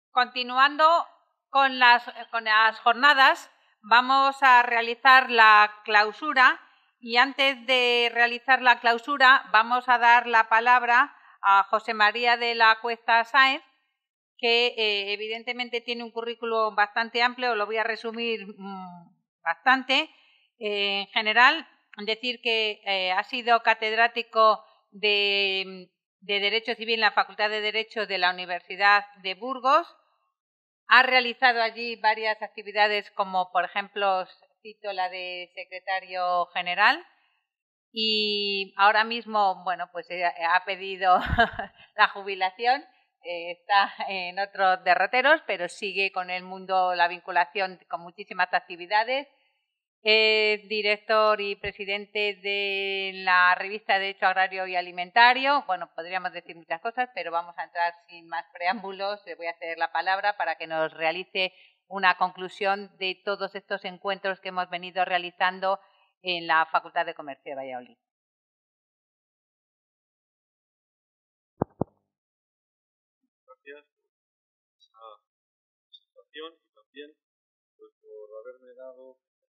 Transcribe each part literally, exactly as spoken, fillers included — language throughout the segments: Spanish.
continuando con las, con las jornadas, vamos a realizar la clausura y antes de realizar la clausura vamos a dar la palabra a José María de la Cuesta Sáenz, que eh, evidentemente tiene un currículum bastante amplio, lo voy a resumir mmm, bastante. Eh, en general, decir que eh, ha sido catedrático de, de Derecho Civil en la Facultad de Derecho de la Universidad de Burgos. Ha realizado allí varias actividades, como por ejemplo, cito la de secretario general, y ahora mismo, bueno, pues ha pedido la jubilación, eh, está en otros derroteros, pero sigue con el mundo, la vinculación con muchísimas actividades. Es director y presidente de la revista de Derecho Agrario y Alimentario. Bueno, podríamos decir muchas cosas, pero vamos a entrar sin más preámbulos. Le voy a ceder la palabra para que nos realice una conclusión de todos estos encuentros que hemos venido realizando en la Facultad de Comercio de Valladolid. Gracias por esta presentación y también pues, por haberme dado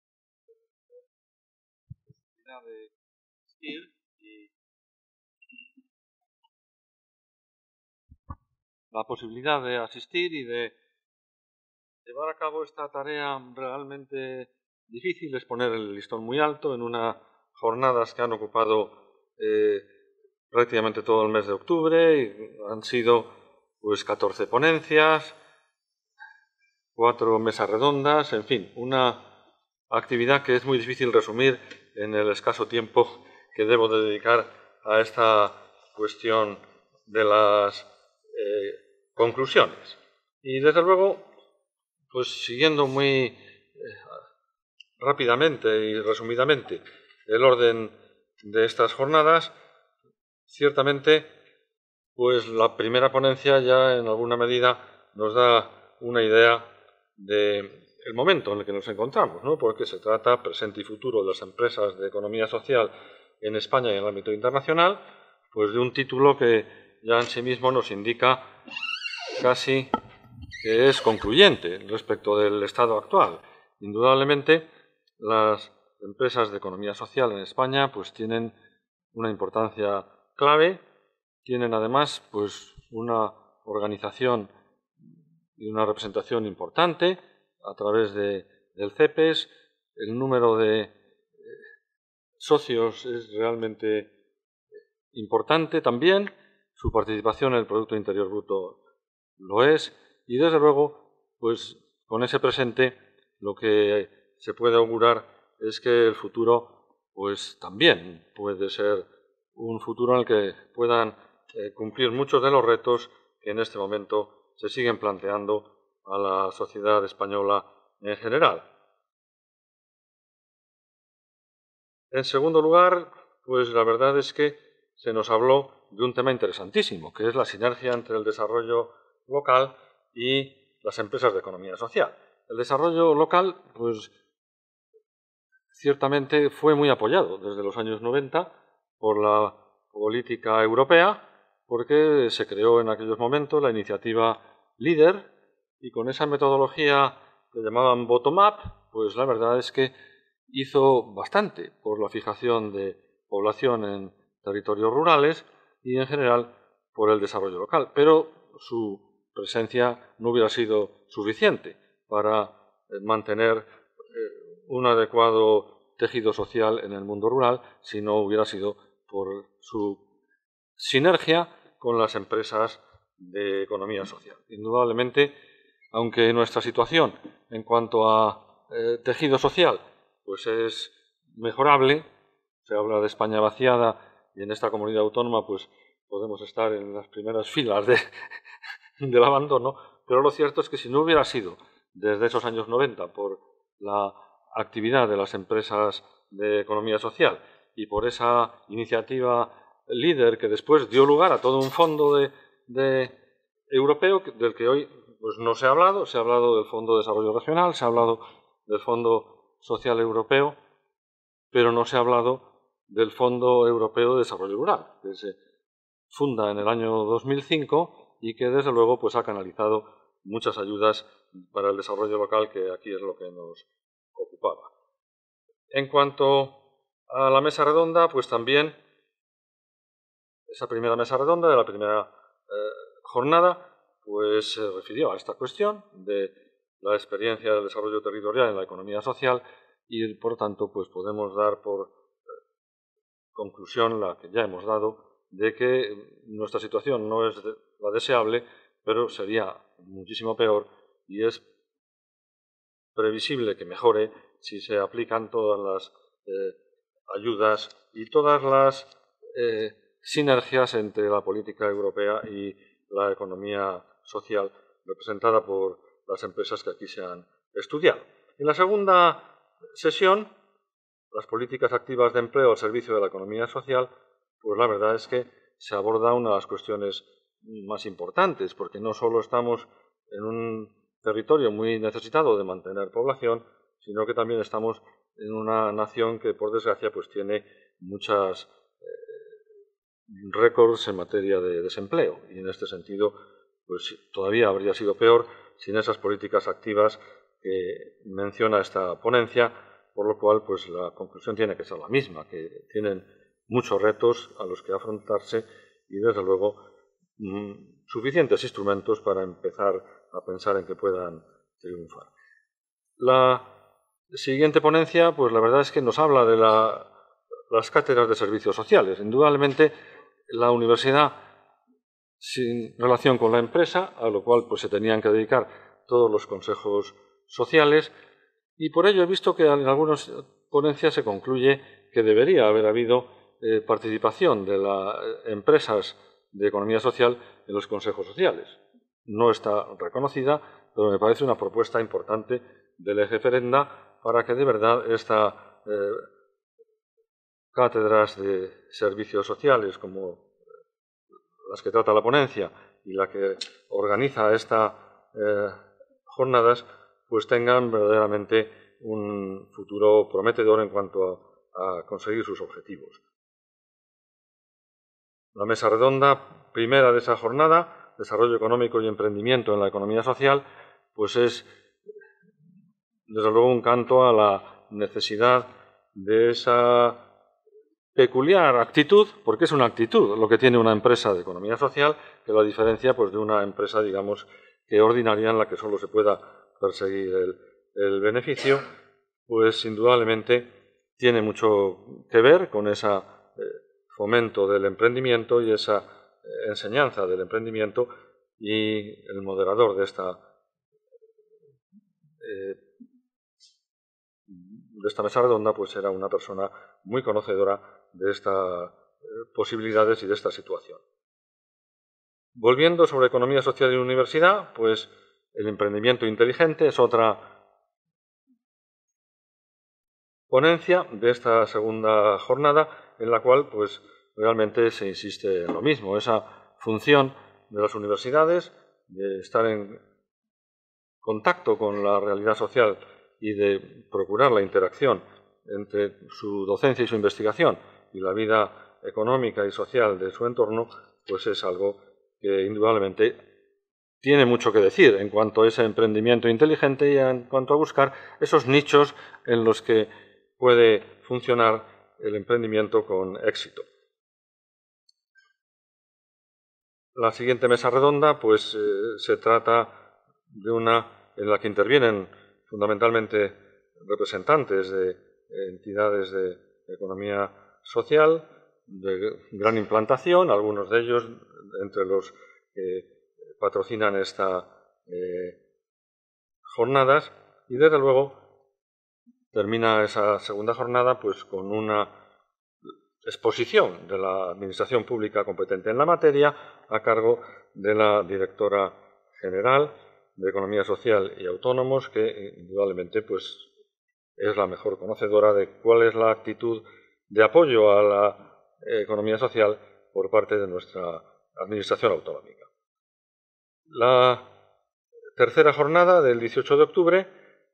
la posibilidad de asistir y la posibilidad de asistir y de llevar a cabo esta tarea realmente difícil, es poner el listón muy alto en unas jornadas que han ocupado eh, prácticamente todo el mes de octubre y han sido pues catorce ponencias, cuatro mesas redondas, en fin, una actividad que es muy difícil resumir en el escaso tiempo que debo de dedicar a esta cuestión de las eh, conclusiones. Y desde luego, pues siguiendo muy eh, rápidamente y resumidamente el orden de estas jornadas, ciertamente, pues la primera ponencia ya en alguna medida nos da una idea del momento en el que nos encontramos, ¿no? Porque se trata, presente y futuro, de las empresas de economía social en España y en el ámbito internacional, pues de un título que ya en sí mismo nos indica casi que es concluyente respecto del estado actual. Indudablemente, las empresas de economía social en España pues tienen una importancia clave, tienen además pues una organización y una representación importante a través de, del CEPES. El número de eh, socios es realmente importante también, su participación en el Producto Interior Bruto lo es, y desde luego, pues con ese presente lo que se puede augurar es que el futuro pues también puede ser un futuro en el que puedan eh, cumplir muchos de los retos que en este momento se siguen planteando a la sociedad española en general. En segundo lugar, pues la verdad es que se nos habló de un tema interesantísimo, que es la sinergia entre el desarrollo local y las empresas de economía social. El desarrollo local, pues, ciertamente fue muy apoyado desde los años noventa por la política europea, porque se creó en aquellos momentos la iniciativa LEADER, y con esa metodología que llamaban bottom-up, pues la verdad es que hizo bastante por la fijación de población en territorios rurales y en general por el desarrollo local, pero su presencia no hubiera sido suficiente para mantener un adecuado tejido social en el mundo rural si no hubiera sido por su sinergia con las empresas de economía social. Indudablemente, aunque nuestra situación en cuanto a eh, tejido social pues es mejorable, se habla de España vaciada y en esta comunidad autónoma pues podemos estar en las primeras filas de, del abandono, pero lo cierto es que si no hubiera sido desde esos años noventa por la actividad de las empresas de economía social y por esa iniciativa LEADER que después dio lugar a todo un fondo de, de europeo del que hoy pues, no se ha hablado, se ha hablado del Fondo de Desarrollo Regional, se ha hablado del Fondo Social Europeo, pero no se ha hablado del Fondo Europeo de Desarrollo Rural, que se funda en el año dos mil cinco y que desde luego pues, ha canalizado muchas ayudas para el desarrollo local, que aquí es lo que nos ocupaba. En cuanto a la mesa redonda, pues también esa primera mesa redonda de la primera eh, jornada pues se refirió a esta cuestión de la experiencia del desarrollo territorial en la economía social y, por tanto, pues podemos dar por conclusión la que ya hemos dado de que nuestra situación no es la deseable, pero sería muchísimo peor y es previsible que mejore si se aplican todas las eh, ayudas y todas las eh, sinergias entre la política europea y la economía social representada por las empresas que aquí se han estudiado. En la segunda sesión, las políticas activas de empleo al servicio de la economía social, pues la verdad es que se aborda una de las cuestiones más importantes, porque no solo estamos en un territorio muy necesitado de mantener población, sino que también estamos en una nación que, por desgracia, pues tiene muchos eh, récords en materia de desempleo. Y en este sentido, pues todavía habría sido peor sin esas políticas activas que menciona esta ponencia, por lo cual pues la conclusión tiene que ser la misma, que tienen muchos retos a los que afrontarse y, desde luego, mmm, suficientes instrumentos para empezar a pensar en que puedan triunfar. La siguiente ponencia, pues la verdad es que nos habla de la, las cátedras de servicios sociales. Indudablemente, la universidad sin relación con la empresa, a lo cual pues se tenían que dedicar todos los consejos sociales, y por ello he visto que en algunas ponencias se concluye que debería haber habido eh, participación de las empresas de economía social en los consejos sociales. No está reconocida, pero me parece una propuesta importante del eje Ferenda para que de verdad estas eh, cátedras de servicios sociales, como las que trata la ponencia y la que organiza estas eh, jornadas, pues tengan verdaderamente un futuro prometedor en cuanto a, a conseguir sus objetivos. La mesa redonda primera de esa jornada, Desarrollo económico y emprendimiento en la economía social, pues es desde luego un canto a la necesidad de esa peculiar actitud, porque es una actitud lo que tiene una empresa de economía social, que la diferencia pues, de una empresa, digamos, que ordinaria en la que solo se pueda perseguir el, el beneficio, pues indudablemente tiene mucho que ver con ese eh, fomento del emprendimiento y esa eh, enseñanza del emprendimiento, y el moderador de esta eh, de esta mesa redonda pues era una persona muy conocedora de estas posibilidades y de esta situación. Volviendo sobre economía social y universidad, pues el emprendimiento inteligente es otra ponencia de esta segunda jornada en la cual pues realmente se insiste en lo mismo, esa función de las universidades de estar en contacto con la realidad social y de procurar la interacción entre su docencia y su investigación y la vida económica y social de su entorno, pues es algo que indudablemente tiene mucho que decir en cuanto a ese emprendimiento inteligente y en cuanto a buscar esos nichos en los que puede funcionar el emprendimiento con éxito. La siguiente mesa redonda pues eh, se trata de una en la que intervienen fundamentalmente representantes de entidades de economía social de gran implantación, algunos de ellos entre los que patrocinan estas eh, jornadas, y desde luego termina esa segunda jornada pues con una exposición de la Administración Pública competente en la materia a cargo de la directora general de Economía Social y Autónomos, que indudablemente pues, es la mejor conocedora de cuál es la actitud de apoyo a la economía social por parte de nuestra Administración Autonómica. La tercera jornada del dieciocho de octubre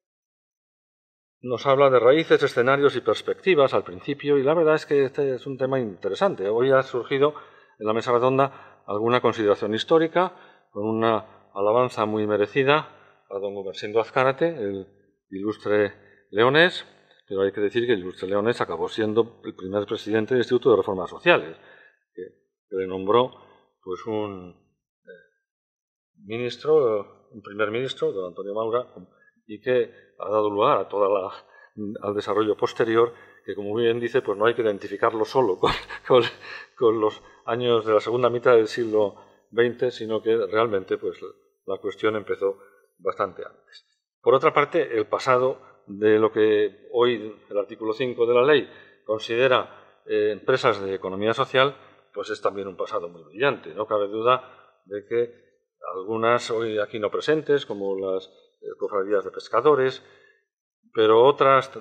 nos habla de raíces, escenarios y perspectivas al principio, y la verdad es que este es un tema interesante. Hoy ha surgido en la mesa redonda alguna consideración histórica con una alabanza muy merecida a don Gumersindo Azcárate, el ilustre leonés, pero hay que decir que el ilustre leonés acabó siendo el primer presidente del Instituto de Reformas Sociales, que, que le nombró pues un eh, ministro, un primer ministro, don Antonio Maura, y que ha dado lugar a toda la, al desarrollo posterior, que como bien dice, pues no hay que identificarlo solo con, con, con los años de la segunda mitad del siglo veinte, sino que realmente pues, la cuestión empezó bastante antes. Por otra parte, el pasado de lo que hoy el artículo cinco de la ley considera eh, empresas de economía social, pues es también un pasado muy brillante. No cabe duda de que algunas hoy aquí no presentes, como las eh, cofradías de pescadores, pero otras,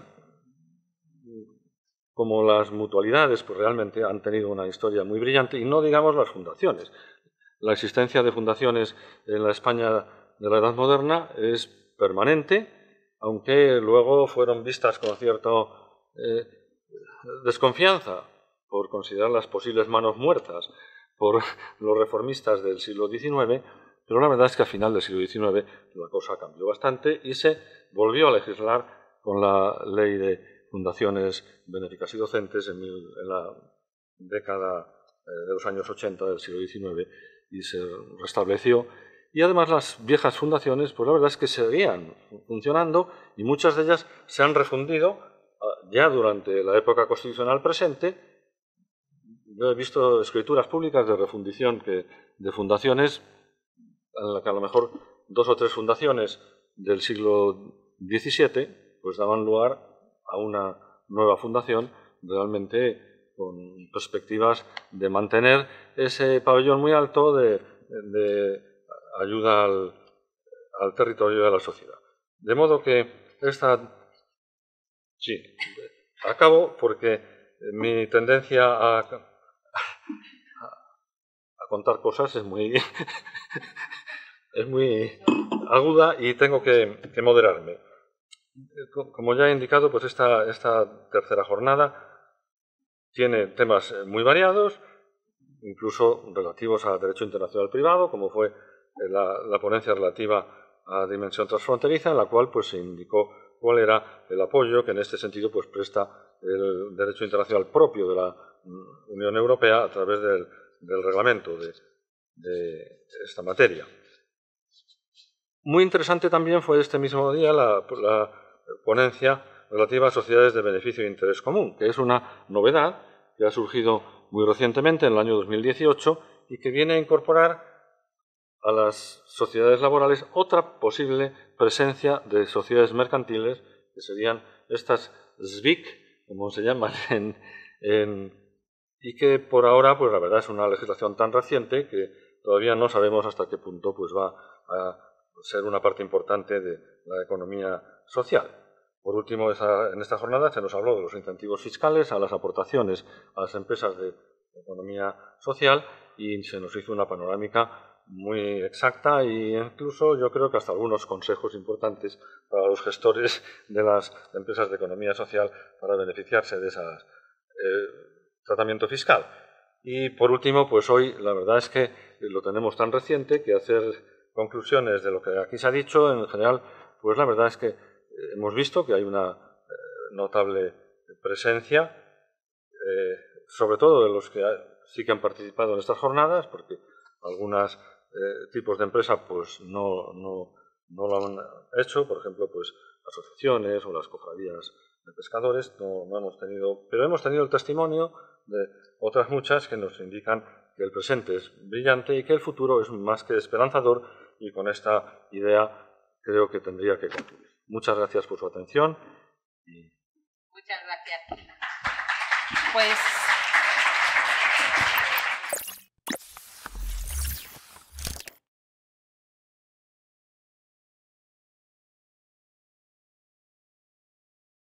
como las mutualidades, pues realmente han tenido una historia muy brillante, y no digamos las fundaciones. La existencia de fundaciones en la España de la Edad Moderna es permanente, aunque luego fueron vistas con cierta eh, desconfianza por considerarlas posibles manos muertas por los reformistas del siglo diecinueve, pero la verdad es que a final del siglo diecinueve la cosa cambió bastante y se volvió a legislar con la Ley de Fundaciones Benéficas y Docentes en, mil, en la década eh, de los años ochenta del siglo diecinueve, y se restableció. Y además las viejas fundaciones, pues la verdad es que seguían funcionando, y muchas de ellas se han refundido ya durante la época constitucional presente. Yo he visto escrituras públicas de refundición que, de fundaciones, en la que a lo mejor dos o tres fundaciones del siglo diecisiete pues daban lugar a una nueva fundación realmente con perspectivas de mantener ese pabellón muy alto de, de ayuda al, al territorio y a la sociedad. De modo que esta... Sí, acabo porque mi tendencia a, a, a contar cosas es muy, es muy aguda y tengo que, que moderarme. Como ya he indicado, pues esta, esta tercera jornada tiene temas muy variados, incluso relativos al derecho internacional privado, como fue la, la ponencia relativa a dimensión transfronteriza, en la cual pues, se indicó cuál era el apoyo que en este sentido pues, presta el derecho internacional propio de la Unión Europea a través del, del reglamento de, de esta materia. Muy interesante también fue este mismo día la, la ponencia relativa a sociedades de beneficio e interés común, que es una novedad que ha surgido muy recientemente, en el año dos mil dieciocho, y que viene a incorporar a las sociedades laborales otra posible presencia de sociedades mercantiles, que serían estas S B I C, como se llaman, en, en, y que por ahora, pues la verdad es una legislación tan reciente que todavía no sabemos hasta qué punto pues, va a ser una parte importante de la economía social. Por último, esa, en esta jornada se nos habló de los incentivos fiscales a las aportaciones a las empresas de economía social y se nos hizo una panorámica muy exacta e incluso yo creo que hasta algunos consejos importantes para los gestores de las empresas de economía social para beneficiarse de ese eh, tratamiento fiscal. Y por último, pues hoy la verdad es que lo tenemos tan reciente que hacer conclusiones de lo que aquí se ha dicho, en general, pues la verdad es que hemos visto que hay una eh, notable presencia, eh, sobre todo de los que sí que han participado en estas jornadas, porque algunos eh, tipos de empresas pues no, no, no lo han hecho, por ejemplo, pues asociaciones o las cofradías de pescadores, no, no hemos tenido, pero hemos tenido el testimonio de otras muchas que nos indican que el presente es brillante y que el futuro es más que esperanzador, y con esta idea creo que tendría que concluir. Muchas gracias por su atención. Y... Muchas gracias. Pues